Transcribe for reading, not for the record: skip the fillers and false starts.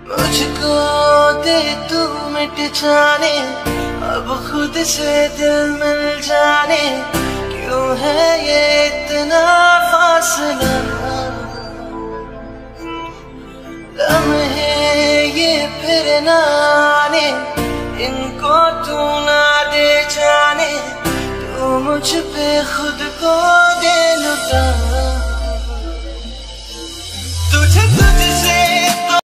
मुझको दे तू मिट जाने, अब खुद से दिल मिल जाने, क्यों है ये इतना फासला। लम्हे ये फिर न आने, इनको तू ना दे जाने, तू मुझ पे खुद को दे लुटा। तुझे